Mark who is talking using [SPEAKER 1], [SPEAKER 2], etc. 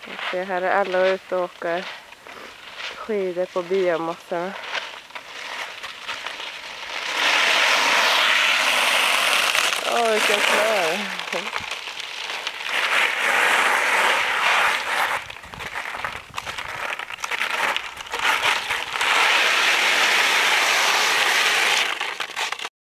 [SPEAKER 1] Se, här är alla ute och åker skidor på biomassorna. Åh, vilken snö!